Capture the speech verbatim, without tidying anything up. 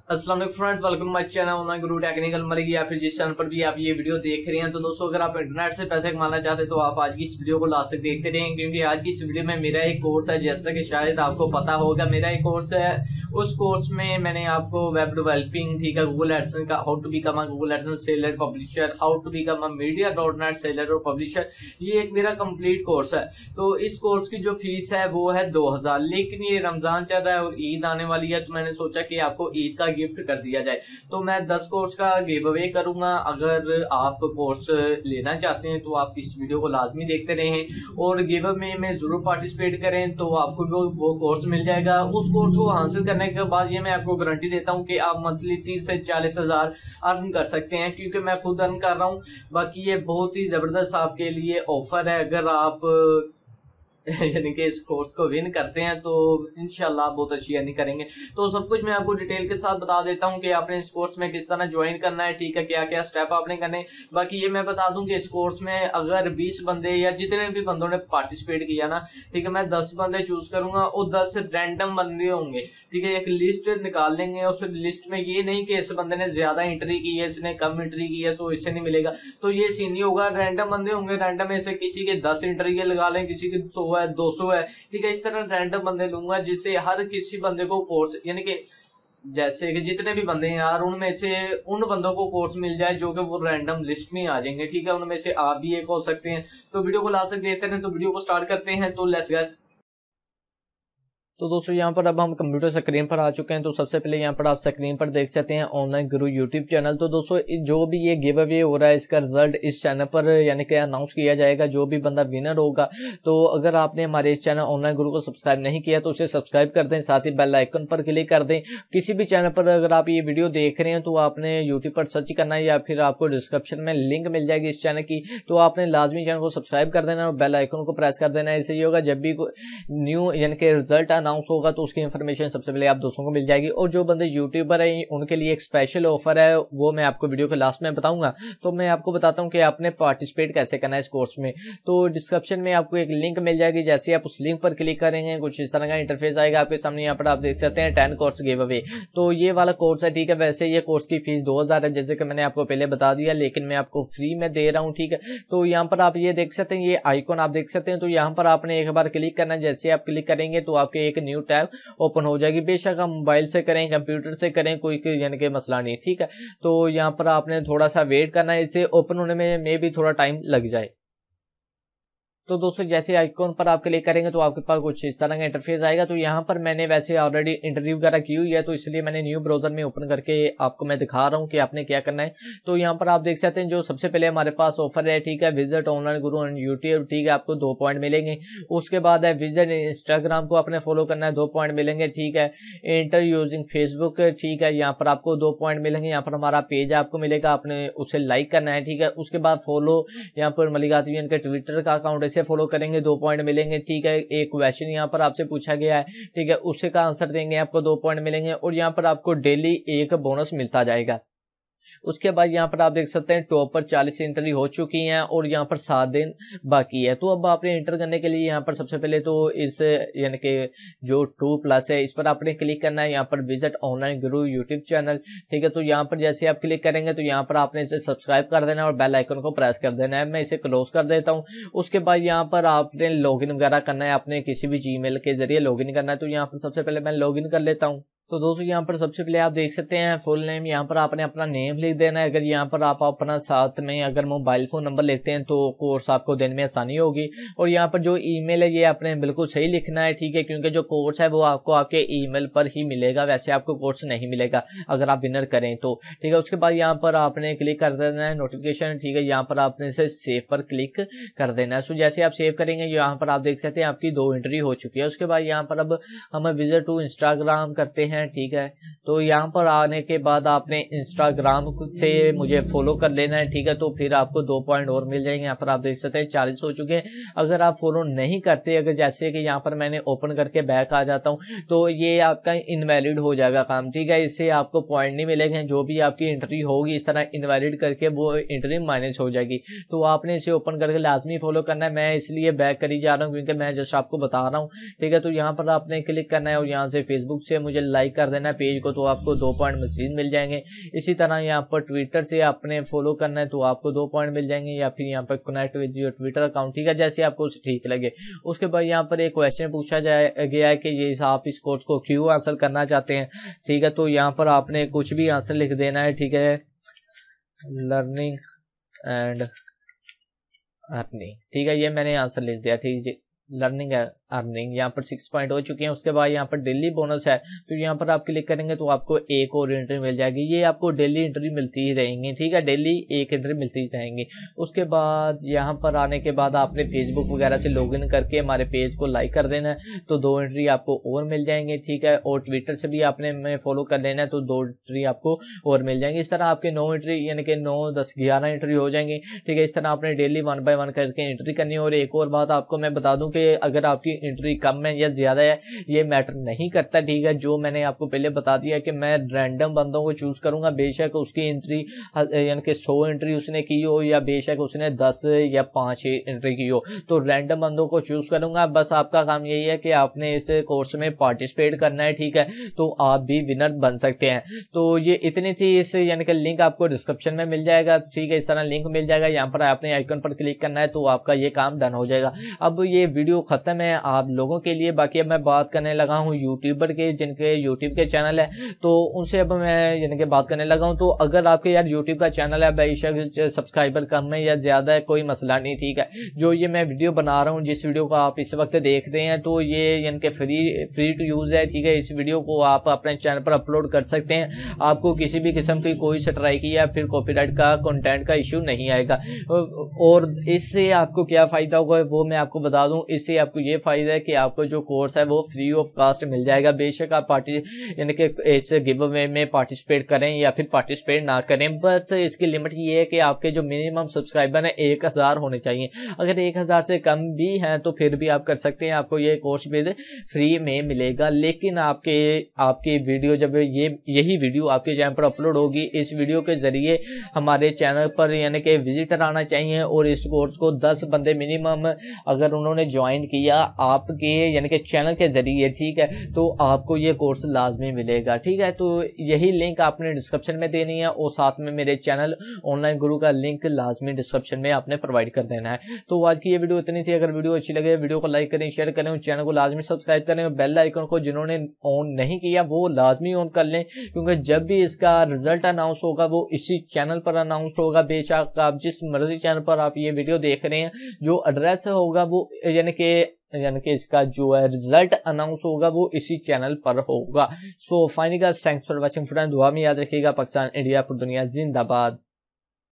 अस्सलाम वालेकुम friends, welcome my channel online guru technical Malik, या फिर जिस चैनल पर भी आप ये वीडियो देख रहे हैं। तो दोस्तों, अगर आप इंटरनेट से पैसे कमाना चाहते हैं तो आप आज की इस वीडियो को लास्ट तक देखते रहें, क्योंकि आज की इस वीडियो में मेरा एक कोर्स है, जैसा कि शायद आपको पता होगा। मेरा एक कोर्स है, उस कोर्स में मैंने आपको वेब डेवलपिंग, ठीक है, गूगल एडसेंस का how to become a Google AdSense seller publisher, how to become a media dot net seller और पब्लिशर, ये एक मेरा कंप्लीट कोर्स है। तो इस कोर्स की जो फीस है वो है दो हजार, लेकिन ये रमजान चल रहा है और ईद आने वाली है, तो मैंने सोचा कि आपको ईद का गिफ्ट कर दिया जाए। तो मैं दस कोर्स का गिव अवे करूंगा। अगर आप कोर्स लेना चाहते हैं तो आप इस वीडियो को लाजमी देखते रहें और गिव अवे में जरूर पार्टिसिपेट करें, तो आपको वो, वो कोर्स मिल जाएगा। उस कोर्स को हासिल करने के बाद ये मैं आपको गारंटी देता हूं कि आप मंथली तीस से चालीस हजार अर्न कर सकते हैं, क्योंकि मैं खुद अर्न कर रहा हूं। बाकी ये बहुत ही जबरदस्त आपके लिए ऑफर है। अगर आप यानी कि इस कोर्स को विन करते हैं तो इंशाल्लाह बहुत अच्छी अर्निंग करेंगे। तो सब कुछ मैं आपको डिटेल के साथ बता देता हूं कि आपने इस कोर्स में किस तरह ज्वाइन करना है, ठीक है, क्या क्या स्टेप आपने करने। बाकी ये मैं बता दूं कि इस कोर्स में अगर बीस बंदे या जितने भी बंदों ने पार्टिसिपेट किया ना, ठीक है, मैं दस बंदे चूज करूंगा और दस रैंडम बंदे होंगे, ठीक है। एक लिस्ट निकाल लेंगे, उस लिस्ट में ये नहीं कि इस बंदे ने ज्यादा एंट्री की है, इसने कम एंट्री की है तो इससे नहीं मिलेगा, तो ये सीन नहीं होगा। रैंडम बंदे होंगे, रैंडम में से किसी के दस एंट्री के लगा लें, किसी के सौ है, दो सौ है, ठीक है। इस तरह रैंडम बंदे लूंगा जिससे हर किसी बंदे को कोर्स, यानी कि जैसे कि जितने भी बंदे हैं यार, उनमें से उन बंदों को कोर्स मिल जाए जो कि वो रैंडम लिस्ट में आ जाएंगे, ठीक है। उनमें से आप भी एक हो सकते हैं। तो वीडियो को लास्ट तक देखते हैं। तो वीडियो को स्टार्ट करते हैं। तो लेट्स गेट। तो दोस्तों, यहाँ पर अब हम कंप्यूटर स्क्रीन पर आ चुके हैं। तो सबसे पहले यहाँ पर आप स्क्रीन पर देख सकते हैं ऑनलाइन गुरु यूट्यूब चैनल। तो दोस्तों, जो भी ये गिव अवे हो रहा है, इसका रिजल्ट इस चैनल पर यानी कि अनाउंस किया जाएगा। जो भी बंदा विनर होगा, तो अगर आपने हमारे इस चैनल ऑनलाइन गुरु को सब्सक्राइब नहीं किया तो उसे सब्सक्राइब कर दें, साथ ही बेल आइकन पर क्लिक कर दें। किसी भी चैनल पर अगर आप ये वीडियो देख रहे हैं तो आपने यूट्यूब पर सर्च करना है, या फिर आपको डिस्क्रिप्शन में लिंक मिल जाएगी इस चैनल की, तो आपने लाजमी चैनल को सब्सक्राइब कर देना और बेल आइकन को प्रेस कर देना। इससे ये होगा, जब भी न्यू यानी कि रिजल्ट अनाउंस होगा तो उसकी इन्फॉर्मेशन सबसे पहले आप दोस्तों को मिल जाएगी। और जो बंदे यूट्यूबर हैं उनके लिए एक स्पेशल ऑफर है, वो मैं आपको वीडियो के लास्ट में बताऊंगा। तो मैं आपको बताता हूं कि आपने पार्टिसिपेट कैसे करना है इस कोर्स में। तो डिस्क्रिप्शन में आपको एक लिंक मिल जाएगी, जैसे आप उस लिंक पर क्लिक करेंगे कुछ इस तरह का इंटरफेस आएगा आपके सामने। यहाँ पर आप देख सकते हैं टेन कोर्स गिव अवे। तो ये वाला कोर्स है, ठीक है। वैसे ये कोर्स की फीस दो हजार है, जैसे कि मैंने आपको पहले बता दिया, लेकिन मैं आपको फ्री में दे रहा हूँ, ठीक है। तो यहाँ पर आप ये देख सकते हैं, ये आइकॉन आप देख सकते हैं। तो यहाँ पर आपने एक बार क्लिक करना है। जैसे आप क्लिक करेंगे तो आपके एक न्यू टैब ओपन हो जाएगी। बेशक आप मोबाइल से करें, कंप्यूटर से करें, कोई यानी कि मसला नहीं, ठीक है। तो यहाँ पर आपने थोड़ा सा वेट करना है, इसे ओपन होने में मे भी थोड़ा टाइम लग जाए। तो दोस्तों, जैसे आइकॉन पर आप क्लिक करेंगे तो आपके पास कुछ इस तरह का इंटरफेस आएगा। तो यहाँ पर मैंने वैसे ऑलरेडी इंटरव्यू वगैरह की हुई है, तो इसलिए मैंने न्यू ब्राउजर में ओपन करके आपको मैं दिखा रहा हूँ कि आपने क्या करना है। तो यहाँ पर आप देख सकते हैं, जो सबसे पहले हमारे पास ऑफर है, ठीक है, visit online guru on YouTube, ठीक है, आपको दो पॉइंट मिलेंगे। उसके बाद है विजिट इंस्टाग्राम को आपने फॉलो करना है, दो पॉइंट मिलेंगे, ठीक है। इंटर यूजिंग फेसबुक, ठीक है, यहाँ पर आपको दो पॉइंट मिलेंगे। यहाँ पर हमारा पेज आपको मिलेगा, आपने उसे लाइक करना है, ठीक है। उसके बाद फॉलो, यहाँ पर मलिक के ट्विटर का अकाउंट, इसे फॉलो करेंगे, दो पॉइंट मिलेंगे, ठीक है। एक क्वेश्चन यहाँ पर आपसे पूछा गया है, ठीक है, उससे का आंसर देंगे, आपको दो पॉइंट मिलेंगे। और यहाँ पर आपको डेली एक बोनस मिलता जाएगा। उसके बाद यहाँ पर आप देख सकते हैं टॉप पर चालीस एंट्री हो चुकी हैं और यहाँ पर सात दिन बाकी है। तो अब आपने एंटर करने के लिए यहाँ पर सबसे पहले तो इस यानी कि जो टू प्लस है, इस पर आपने क्लिक करना है। यहाँ पर visit online Guru YouTube channel, ठीक है। तो यहाँ पर जैसे आप क्लिक करेंगे तो यहाँ पर आपने इसे सब्सक्राइब कर देना और बेल आइकन को प्रेस कर देना है। मैं इसे क्लोज कर देता हूँ। उसके बाद यहाँ पर आपने लॉगिन वगैरह करना है, आपने किसी भी जीमेल के जरिए लॉगिन करना है। तो यहाँ पर सबसे पहले मैं लॉगिन कर लेता हूँ। तो दोस्तों, यहाँ पर सबसे पहले आप देख सकते हैं फुल नेम, यहाँ पर आपने अपना नेम लिख देना है। अगर यहाँ पर आप अपना साथ में अगर मोबाइल फोन नंबर लिखते हैं तो कोर्स आपको देने में आसानी होगी। और यहाँ पर जो ईमेल है ये आपने बिल्कुल सही लिखना है, ठीक है, क्योंकि जो कोर्स है वो आपको आपके ईमेल पर ही मिलेगा, वैसे आपको कोर्स नहीं मिलेगा अगर आप विनर करें तो, ठीक है। उसके बाद यहाँ पर आपने क्लिक कर देना है नोटिफिकेशन, ठीक है। यहाँ पर आपने इसे सेव पर क्लिक कर देना है। सो जैसे आप सेव करेंगे यहाँ पर आप देख सकते हैं आपकी दो एंट्री हो चुकी है। उसके बाद यहाँ पर अब हम विजिट टू इंस्टाग्राम करते हैं, ठीक है। तो यहाँ पर आने के बाद आपने इंस्टाग्राम से मुझे फॉलो कर लेना है, ठीक है। तो फिर आपको दो पॉइंट और मिल जाएंगे। यहाँ पर आप देख सकते हैं चालीस हो चुके हैं। अगर आप फॉलो नहीं करते, अगर जैसे कि यहाँ पर मैंने ओपन करके बैक आ जाता हूँ, तो ये आपका इनवैलिड हो जाएगा काम, ठीक है। इससे आपको पॉइंट नहीं मिलेंगे। जो भी आपकी एंट्री होगी इस तरह इनवैलिड करके वो एंट्री माइनस हो जाएगी। तो आपने इसे ओपन करके लाजमी फॉलो करना है। मैं इसलिए बैक कर ही जा रहा हूँ क्योंकि मैं जस्ट आपको बता रहा हूँ, ठीक है। तो यहाँ पर आपने क्लिक करना है और यहाँ से फेसबुक से मुझे लाइक लाइक कर देना है पेज को तो आपको दो पॉइंट मजीद मिल जाएंगे। इसी तरह यहाँ पर ट्विटर से आपने फॉलो करना है तो आपको दो पॉइंट मिल जाएंगे, या फिर यहाँ पर connect with your Twitter account, ठीक है, जैसे आपको ठीक लगे। उसके बाद यहाँ पर एक क्वेश्चन पूछा जाए गया है कि ये आप इस कोर्स को क्यों हासिल करना चाहते हैं, ठीक है, तो यहाँ पर आपने कुछ भी आंसर लिख देना है, ठीक है, लर्निंग एंड अर्निंग, ठीक है, ये मैंने आंसर लिख दिया, ठीक है, लर्निंग अर्निंग यहाँ पर सिक्स पॉइंट हो चुके हैं। उसके बाद यहाँ पर डेली बोनस है तो यहाँ पर आप क्लिक करेंगे तो आपको एक और एंट्री मिल जाएगी। ये आपको डेली एंट्री मिलती ही रहेंगी, ठीक है, डेली एक एंट्री मिलती ही रहेंगी। उसके बाद यहाँ पर आने के बाद आपने फेसबुक वगैरह से लॉगिन करके हमारे पेज को लाइक कर देना है तो दो एंट्री आपको और मिल जाएंगे, ठीक है, और ट्विटर से भी आपने में फॉलो कर लेना है तो दो एंट्री आपको और मिल जाएंगे। इस तरह आपके नौ एंट्री यानी कि नौ दस ग्यारह एंट्री हो जाएंगी, ठीक है। इस तरह आपने डेली वन बाय वन करके एंट्री करनी है। और एक और बात आपको मैं बता दूं कि अगर आपकी एंट्री कम है या ज्यादा है ये मैटर नहीं करता, ठीक है, जो मैंने आपको पहले बता दिया कि मैं रैंडम बंदों को चूज करूंगा, बेशक उसकी एंट्री यानी कि सौ एंट्री उसने की हो या बेशक उसने दस या पांच एंट्री की हो, तो रैंडम बंदों को चूज करूंगा। बस आपका काम यही है कि आपने इस कोर्स में पार्टिसिपेट करना है, ठीक है, तो आप भी विनर बन सकते हैं। तो ये इतनी थी, इस यानी कि लिंक आपको डिस्क्रिप्शन में मिल जाएगा, ठीक है, इस तरह लिंक मिल जाएगा, यहाँ पर आपने आइकन पर क्लिक करना है तो आपका ये काम डन हो जाएगा। अब ये वीडियो खत्म है आप लोगों के लिए। बाकी अब मैं बात करने लगा हूँ यूट्यूबर के, जिनके यूट्यूब के चैनल है तो उनसे अब मैं यानी कि बात करने लगा हूँ। तो अगर आपके यार यूट्यूब का चैनल है, बेशक सब्सक्राइबर कम है या ज्यादा है कोई मसला नहीं, ठीक है, जो ये मैं वीडियो बना रहा हूँ, जिस वीडियो को आप इस वक्त देख रहे हैं तो ये यानी कि फ्री फ्री टू यूज है, ठीक है। इस वीडियो को आप अपने चैनल पर अपलोड कर सकते हैं, आपको किसी भी किस्म की कोई स्ट्राइक या फिर कॉपीराइट का कंटेंट का इश्यू नहीं आएगा। और इससे आपको क्या फायदा होगा वो मैं आपको बता दूं। इससे आपको ये फायदा है कि आपको जो कोर्स है वो फ्री ऑफ कास्ट मिल जाएगा। बेशक आप पार्टी यानी कि इस गिव अवे में पार्टिसिपेट करें या फिर पार्टिसिपेट ना करें, बट इसकी लिमिट ये है कि आपके जो मिनिमम सब्सक्राइबर है एक हजार होने चाहिए। अगर एक हजार से कम भी हैं तो फिर भी आप कर सकते हैं, आपको ये कोर्स भी फ्री में मिलेगा। लेकिन आपके आपकी वीडियो जब ये यही वीडियो आपके चैनल पर अपलोड होगी, इस वीडियो के जरिए हमारे चैनल पर यानी कि विजिटर आना चाहिए और इस कोर्स को दस बंदे मिनिमम अगर उन्होंने ज्वाइन किया आपके यानी कि चैनल के जरिए, ठीक है, तो आपको ये कोर्स लाजमी मिलेगा, ठीक है। तो यही लिंक आपने डिस्क्रिप्शन में देनी है और साथ में मेरे चैनल ऑनलाइन गुरु का लिंक लाजमी डिस्क्रिप्शन में आपने प्रोवाइड कर देना है। तो आज की ये वीडियो इतनी थी। अगर वीडियो अच्छी लगे वीडियो को लाइक करें, शेयर करें, चैनल को लाजमी सब्सक्राइब करें, बेल आइकन को जिन्होंने ऑन नहीं किया वो लाजमी ऑन कर लें, क्योंकि जब भी इसका रिजल्ट अनाउंस होगा वो इसी चैनल पर अनाउंस होगा। बेशक आप जिस मर्जी चैनल पर आप ये वीडियो देख रहे हैं, जो एड्रेस होगा वो यानी कि यानी कि इसका जो है रिजल्ट अनाउंस होगा वो इसी चैनल पर होगा। So finally guys, thanks for watching friends, दुआ में याद रखिएगा। पाकिस्तान, इंडिया, पूरी दुनिया जिंदाबाद।